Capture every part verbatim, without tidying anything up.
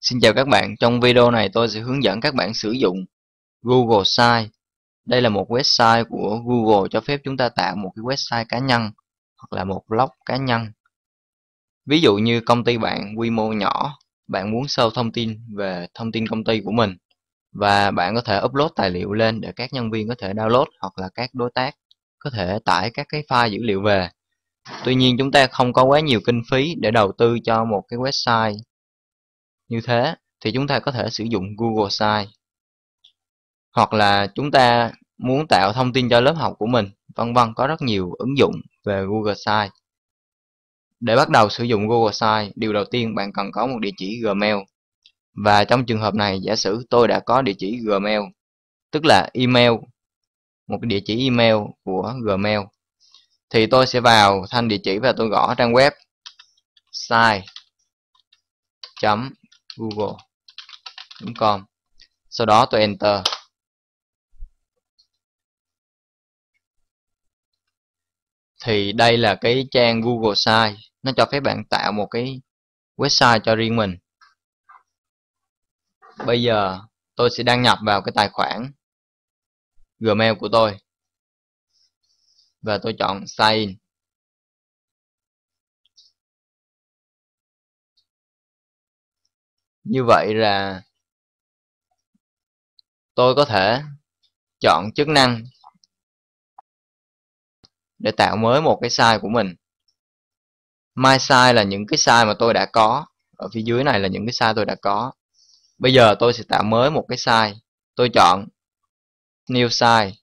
Xin chào các bạn, trong video này tôi sẽ hướng dẫn các bạn sử dụng Google Sites. Đây là một website của Google cho phép chúng ta tạo một cái website cá nhân hoặc là một blog cá nhân. Ví dụ như công ty bạn quy mô nhỏ, bạn muốn show thông tin về thông tin công ty của mình và bạn có thể upload tài liệu lên để các nhân viên có thể download hoặc là các đối tác có thể tải các cái file dữ liệu về. Tuy nhiên chúng ta không có quá nhiều kinh phí để đầu tư cho một cái website như thế thì chúng ta có thể sử dụng Google Sites. Hoặc là chúng ta muốn tạo thông tin cho lớp học của mình, vân vân, có rất nhiều ứng dụng về Google Sites. Để bắt đầu sử dụng Google Sites, điều đầu tiên bạn cần có một địa chỉ Gmail. Và trong trường hợp này, giả sử tôi đã có địa chỉ Gmail, tức là email, một cái địa chỉ email của Gmail, thì tôi sẽ vào thanh địa chỉ và tôi gõ trang web site chấm google chấm com. Sau đó tôi enter. Thì đây là cái trang Google Sites, nó cho phép bạn tạo một cái website cho riêng mình. Bây giờ tôi sẽ đăng nhập vào cái tài khoản Gmail của tôi và tôi chọn Sign in. Như vậy là tôi có thể chọn chức năng để tạo mới một cái site của mình. My Site là những cái site mà tôi đã có, ở phía dưới này là những cái site tôi đã có. Bây giờ tôi sẽ tạo mới một cái site. Tôi chọn New Site.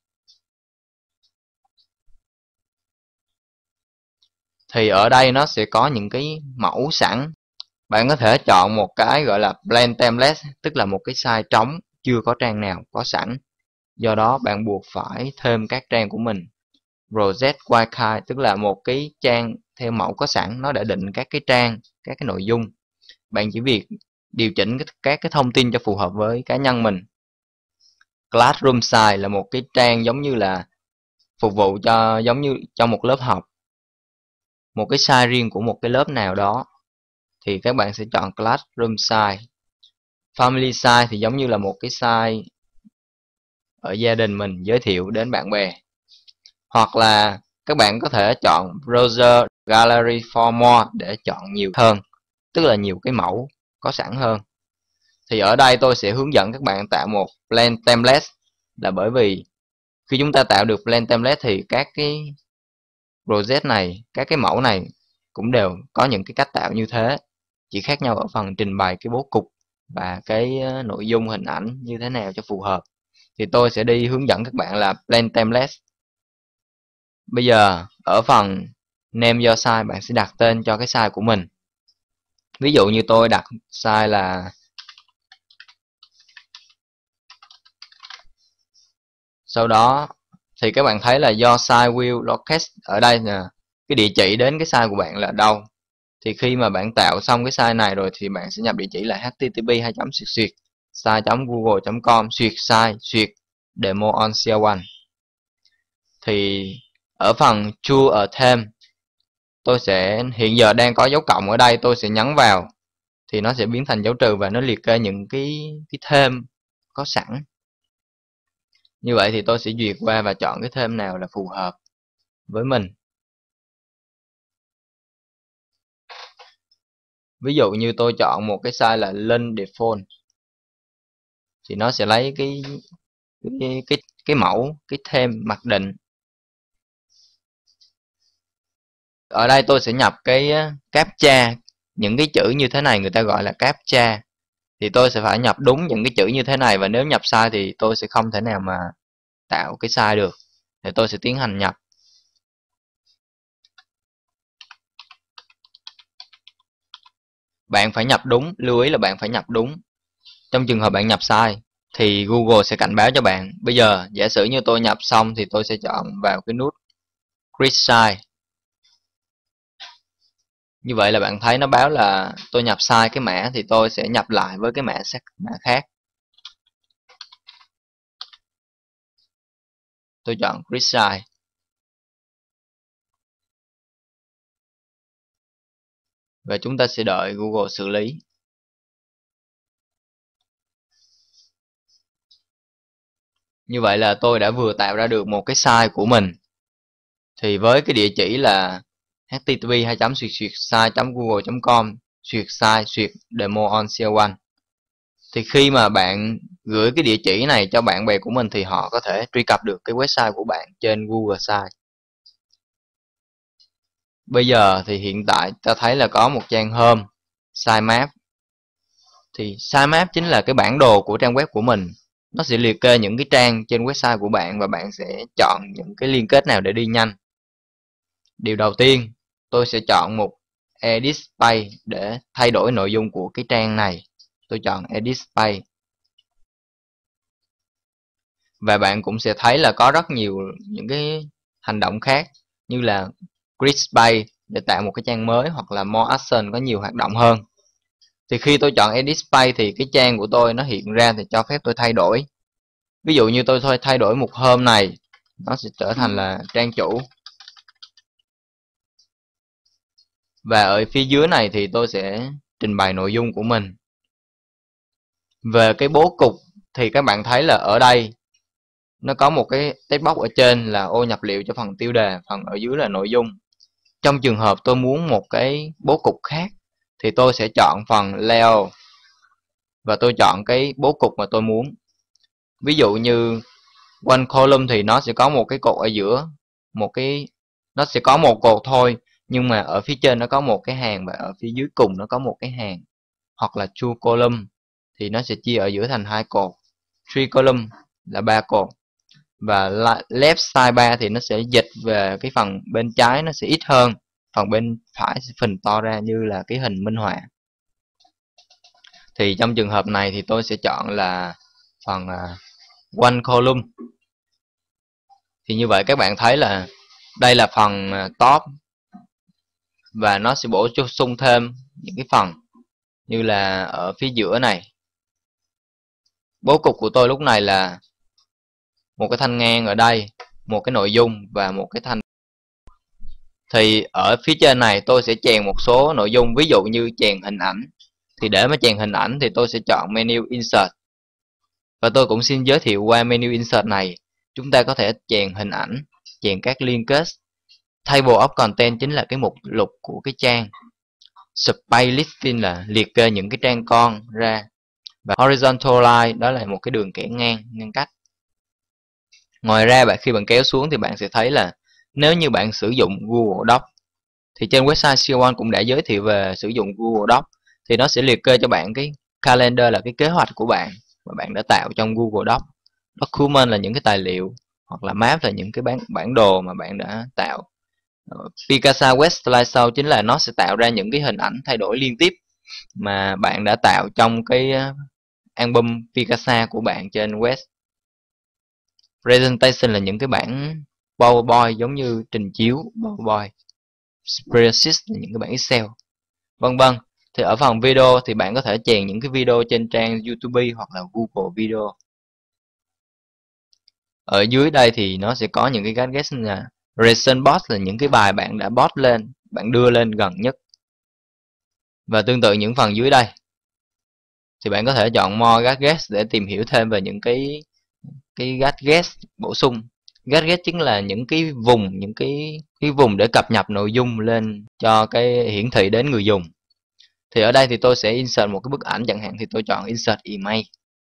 Thì ở đây nó sẽ có những cái mẫu sẵn. Bạn có thể chọn một cái gọi là blank template, tức là một cái site trống, chưa có trang nào có sẵn. Do đó bạn buộc phải thêm các trang của mình. Project Wildcard, tức là một cái trang theo mẫu có sẵn, nó đã định các cái trang, các cái nội dung. Bạn chỉ việc điều chỉnh các cái thông tin cho phù hợp với cá nhân mình. Classroom Site là một cái trang giống như là phục vụ cho giống như trong một lớp học, một cái site riêng của một cái lớp nào đó, thì các bạn sẽ chọn Classroom Site. Family Site thì giống như là một cái site ở gia đình mình, giới thiệu đến bạn bè. Hoặc là các bạn có thể chọn Browser Gallery for More để chọn nhiều hơn, tức là nhiều cái mẫu có sẵn hơn. Thì ở đây tôi sẽ hướng dẫn các bạn tạo một blank template, là bởi vì khi chúng ta tạo được blank template thì các cái project này, các cái mẫu này cũng đều có những cái cách tạo như thế, chỉ khác nhau ở phần trình bày cái bố cục và cái nội dung hình ảnh như thế nào cho phù hợp. Thì tôi sẽ đi hướng dẫn các bạn là blank template. Bây giờ ở phần name your site, bạn sẽ đặt tên cho cái site của mình. Ví dụ như tôi đặt site là sau đó thì các bạn thấy là your site will locate, ở đây nè, cái địa chỉ đến cái site của bạn là đâu. Thì khi mà bạn tạo xong cái site này rồi thì bạn sẽ nhập địa chỉ là http hai chấm xuyệt xuyệt site chấm google chấm com xuyệt site xuyệt demo on C L một. Thì ở phần choose a theme, tôi sẽ hiện giờ đang có dấu cộng ở đây, tôi sẽ nhấn vào thì nó sẽ biến thành dấu trừ và nó liệt kê những cái cái theme có sẵn. Như vậy thì tôi sẽ duyệt qua và chọn cái theme nào là phù hợp với mình. Ví dụ như tôi chọn một cái size là link default thì nó sẽ lấy cái cái cái, cái mẫu, cái theme mặc định. Ở đây tôi sẽ nhập cái captcha, những cái chữ như thế này người ta gọi là captcha. Thì tôi sẽ phải nhập đúng những cái chữ như thế này, và nếu nhập sai thì tôi sẽ không thể nào mà tạo cái sai được. Thì tôi sẽ tiến hành nhập. Bạn phải nhập đúng, lưu ý là bạn phải nhập đúng. Trong trường hợp bạn nhập sai thì Google sẽ cảnh báo cho bạn. Bây giờ giả sử như tôi nhập xong thì tôi sẽ chọn vào cái nút Create Size. Như vậy là bạn thấy nó báo là tôi nhập sai cái mã, thì tôi sẽ nhập lại với cái mã sắc mã khác. Tôi chọn Create Size. Và chúng ta sẽ đợi Google xử lý. Như vậy là tôi đã vừa tạo ra được một cái site của mình. Thì với cái địa chỉ là h t t p hai chấm xuyệt xuyệt site chấm google chấm com xuyệt site xuyệt demo on xê o một. Thì khi mà bạn gửi cái địa chỉ này cho bạn bè của mình thì họ có thể truy cập được cái website của bạn trên Google Site. Bây giờ thì hiện tại ta thấy là có một trang home, sitemap. Thì sitemap chính là cái bản đồ của trang web của mình. Nó sẽ liệt kê những cái trang trên website của bạn và bạn sẽ chọn những cái liên kết nào để đi nhanh. Điều đầu tiên, tôi sẽ chọn một Edit Page để thay đổi nội dung của cái trang này. Tôi chọn Edit Page. Và bạn cũng sẽ thấy là có rất nhiều những cái hành động khác như là Grid Page để tạo một cái trang mới, hoặc là More Action có nhiều hoạt động hơn. Thì khi tôi chọn Edit Page thì cái trang của tôi nó hiện ra thì cho phép tôi thay đổi. Ví dụ như tôi thôi thay đổi một home này, nó sẽ trở thành là trang chủ. Và ở phía dưới này thì tôi sẽ trình bày nội dung của mình. Về cái bố cục thì các bạn thấy là ở đây nó có một cái text box ở trên là ô nhập liệu cho phần tiêu đề, phần ở dưới là nội dung. Trong trường hợp tôi muốn một cái bố cục khác thì tôi sẽ chọn phần layout và tôi chọn cái bố cục mà tôi muốn. Ví dụ như one column thì nó sẽ có một cái cột ở giữa, một cái nó sẽ có một cột thôi, nhưng mà ở phía trên nó có một cái hàng và ở phía dưới cùng nó có một cái hàng. Hoặc là two column thì nó sẽ chia ở giữa thành hai cột, three column là ba cột. Và left sidebar thì nó sẽ dịch về cái phần bên trái nó sẽ ít hơn, phần bên phải sẽ phình to ra như là cái hình minh họa. Thì trong trường hợp này thì tôi sẽ chọn là phần uh, one column. Thì như vậy các bạn thấy là đây là phần uh, top, và nó sẽ bổ sung thêm những cái phần như là ở phía giữa này. Bố cục của tôi lúc này là một cái thanh ngang ở đây, một cái nội dung và một cái thanh. Thì ở phía trên này tôi sẽ chèn một số nội dung, ví dụ như chèn hình ảnh. Thì để mà chèn hình ảnh thì tôi sẽ chọn menu Insert. Và tôi cũng xin giới thiệu qua menu Insert này, chúng ta có thể chèn hình ảnh, chèn các liên kết. Table of Content chính là cái mục lục của cái trang. Space Listing là liệt kê những cái trang con ra. Và Horizontal Line đó là một cái đường kẻ ngang, ngăn cách. Ngoài ra bạn khi bạn kéo xuống thì bạn sẽ thấy là nếu như bạn sử dụng Google Docs thì trên website xê o một cũng đã giới thiệu về sử dụng Google Docs. Thì nó sẽ liệt kê cho bạn cái calendar là cái kế hoạch của bạn mà bạn đã tạo trong Google Docs. Document là những cái tài liệu, hoặc là map là những cái bản, bản đồ mà bạn đã tạo. Picasa Web Slideshow chính là nó sẽ tạo ra những cái hình ảnh thay đổi liên tiếp mà bạn đã tạo trong cái album Picasa của bạn trên web. Presentation là những cái bản PowerPoint giống như trình chiếu PowerPoint. Spreadsheet là những cái bản Excel, vân vân. Thì ở phần video thì bạn có thể chèn những cái video trên trang YouTube hoặc là Google Video. Ở dưới đây thì nó sẽ có những cái gadgets là recent post là những cái bài bạn đã post lên, bạn đưa lên gần nhất. Và tương tự những phần dưới đây thì bạn có thể chọn more gadgets để tìm hiểu thêm về những cái cái gadgets bổ sung. Gadget chính là những cái vùng, những cái cái vùng để cập nhật nội dung lên cho cái hiển thị đến người dùng. Thì ở đây thì tôi sẽ insert một cái bức ảnh chẳng hạn, thì tôi chọn insert image.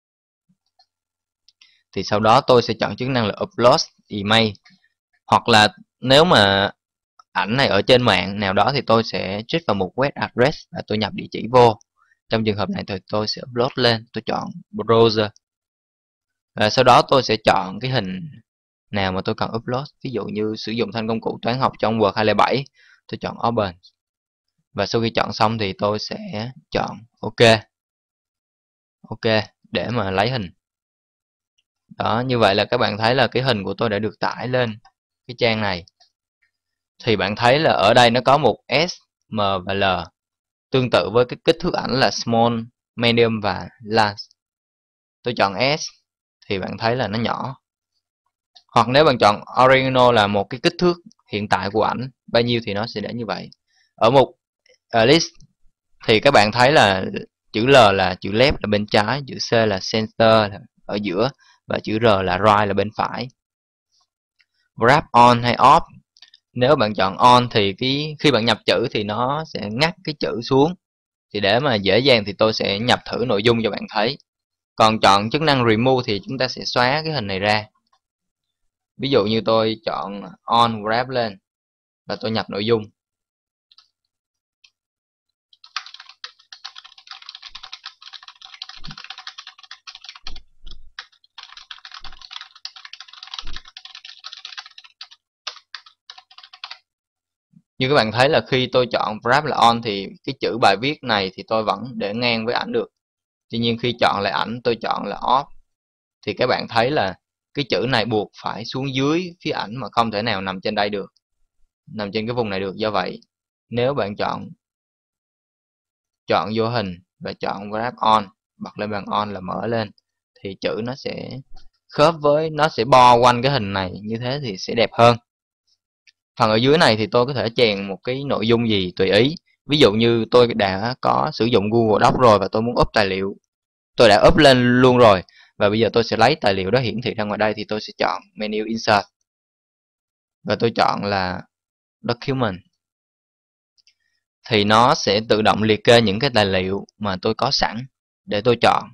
Thì sau đó tôi sẽ chọn chức năng là upload image. Hoặc là nếu mà ảnh này ở trên mạng nào đó thì tôi sẽ trích vào một web address và tôi nhập địa chỉ vô. Trong trường hợp này thì tôi sẽ upload lên, tôi chọn browser. Và sau đó tôi sẽ chọn cái hình nào mà tôi cần upload. Ví dụ như sử dụng thanh công cụ toán học trong Word hai không bảy, tôi chọn Open. Và sau khi chọn xong thì tôi sẽ chọn OK. OK để mà lấy hình. Đó, như vậy là các bạn thấy là cái hình của tôi đã được tải lên cái trang này. Thì bạn thấy là ở đây nó có một S, M và L. Tương tự với cái kích thước ảnh là small, medium và large. Tôi chọn S thì bạn thấy là nó nhỏ. Hoặc nếu bạn chọn original là một cái kích thước hiện tại của ảnh bao nhiêu thì nó sẽ để như vậy. Ở mục uh, list thì các bạn thấy là chữ L là chữ left là bên trái, chữ C là center là ở giữa, và chữ R là right là bên phải. Wrap on hay off, nếu bạn chọn on thì cái khi bạn nhập chữ thì nó sẽ ngắt cái chữ xuống. Thì để mà dễ dàng thì tôi sẽ nhập thử nội dung cho bạn thấy. Còn chọn chức năng remove thì chúng ta sẽ xóa cái hình này ra. Ví dụ như tôi chọn on wrap lên và tôi nhập nội dung. Như các bạn thấy là khi tôi chọn wrap là on thì cái chữ bài viết này thì tôi vẫn để ngang với ảnh được. Tuy nhiên khi chọn lại ảnh tôi chọn là off thì các bạn thấy là cái chữ này buộc phải xuống dưới phía ảnh mà không thể nào nằm trên đây được, nằm trên cái vùng này được. Do vậy nếu bạn chọn chọn vô hình và chọn wrap on, bật lên bằng on là mở lên, thì chữ nó sẽ khớp với, nó sẽ bo quanh cái hình này, như thế thì sẽ đẹp hơn. Phần ở dưới này thì tôi có thể chèn một cái nội dung gì tùy ý. Ví dụ như tôi đã có sử dụng Google Docs rồi và tôi muốn up tài liệu, tôi đã up lên luôn rồi, và bây giờ tôi sẽ lấy tài liệu đó hiển thị ra ngoài đây, thì tôi sẽ chọn menu Insert và tôi chọn là Document. Thì nó sẽ tự động liệt kê những cái tài liệu mà tôi có sẵn để tôi chọn.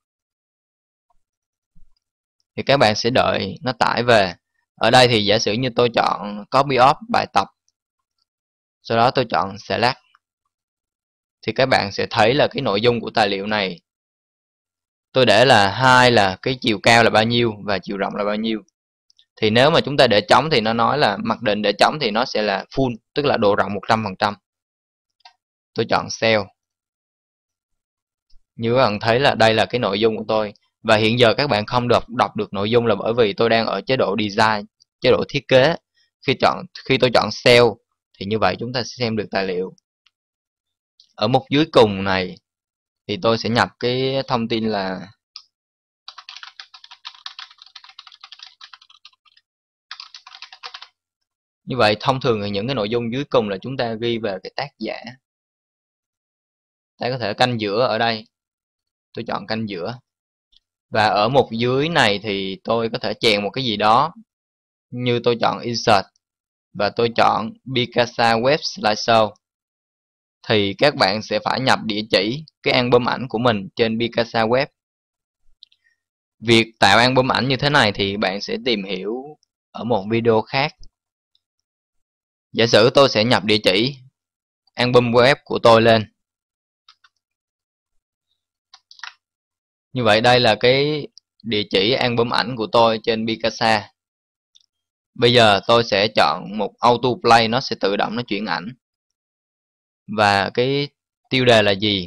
Thì các bạn sẽ đợi nó tải về. Ở đây thì giả sử như tôi chọn copy off bài tập, sau đó tôi chọn select, thì các bạn sẽ thấy là cái nội dung của tài liệu này tôi để là hai là cái chiều cao là bao nhiêu và chiều rộng là bao nhiêu. Thì nếu mà chúng ta để trống thì nó nói là mặc định để trống thì nó sẽ là full, tức là độ rộng một trăm phần trăm. Tôi chọn Cell. Như các bạn thấy là đây là cái nội dung của tôi. Và hiện giờ các bạn không đọc đọc được nội dung là bởi vì tôi đang ở chế độ design, chế độ thiết kế. Khi chọn khi tôi chọn Cell thì như vậy chúng ta sẽ xem được tài liệu. Ở mục dưới cùng này thì tôi sẽ nhập cái thông tin là như vậy. Thông thường thì những cái nội dung dưới cùng là chúng ta ghi về cái tác giả. Ta có thể canh giữa ở đây, tôi chọn canh giữa. Và ở mục dưới này thì tôi có thể chèn một cái gì đó, như tôi chọn Insert và tôi chọn Picasa Web Slideshow. Thì các bạn sẽ phải nhập địa chỉ cái album ảnh của mình trên Picasa Web. Việc tạo album ảnh như thế này thì bạn sẽ tìm hiểu ở một video khác. Giả sử tôi sẽ nhập địa chỉ album web của tôi lên. Như vậy đây là cái địa chỉ album ảnh của tôi trên Picasa. Bây giờ tôi sẽ chọn một auto play, nó sẽ tự động nó chuyển ảnh. Và cái tiêu đề là gì?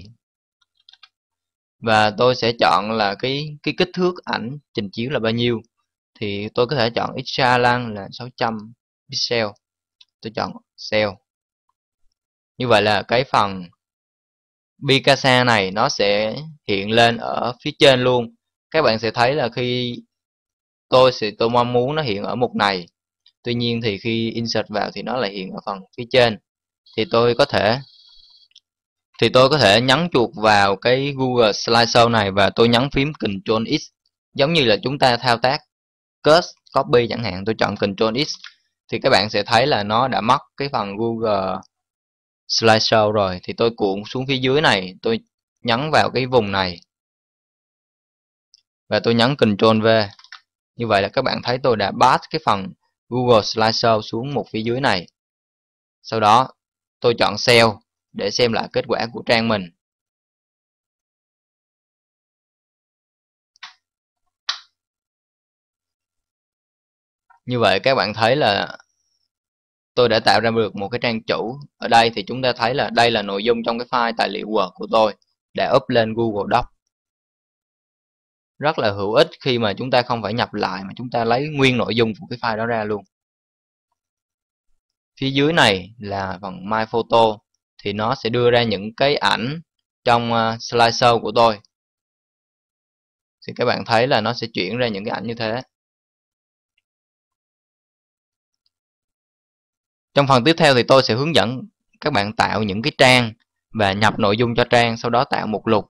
Và tôi sẽ chọn là cái cái kích thước ảnh trình chiếu là bao nhiêu. Thì tôi có thể chọn extra lang là sáu trăm pixel. Tôi chọn cell. Như vậy là cái phần Picasa này nó sẽ hiện lên ở phía trên luôn. Các bạn sẽ thấy là khi tôi sẽ tôi mong muốn nó hiện ở mục này, tuy nhiên thì khi insert vào thì nó lại hiện ở phần phía trên. Thì tôi có thể thì tôi có thể nhấn chuột vào cái Google Slideshow này và tôi nhấn phím Ctrl X, giống như là chúng ta thao tác cut, copy chẳng hạn. Tôi chọn Ctrl X thì các bạn sẽ thấy là nó đã mất cái phần Google Slideshow rồi. Thì tôi cuộn xuống phía dưới này, tôi nhấn vào cái vùng này và tôi nhấn Ctrl V. Như vậy là các bạn thấy tôi đã pass cái phần Google Slideshow xuống một phía dưới này. Sau đó tôi chọn Cell để xem lại kết quả của trang mình. Như vậy các bạn thấy là tôi đã tạo ra được một cái trang chủ. Ở đây thì chúng ta thấy là đây là nội dung trong cái file tài liệu Word của tôi đã up lên Google Docs. Rất là hữu ích khi mà chúng ta không phải nhập lại mà chúng ta lấy nguyên nội dung của cái file đó ra luôn. Phía dưới này là phần My Photo, thì nó sẽ đưa ra những cái ảnh trong uh, slideshow của tôi. Thì các bạn thấy là nó sẽ chuyển ra những cái ảnh như thế. Trong phần tiếp theo thì tôi sẽ hướng dẫn các bạn tạo những cái trang và nhập nội dung cho trang, sau đó tạo mục lục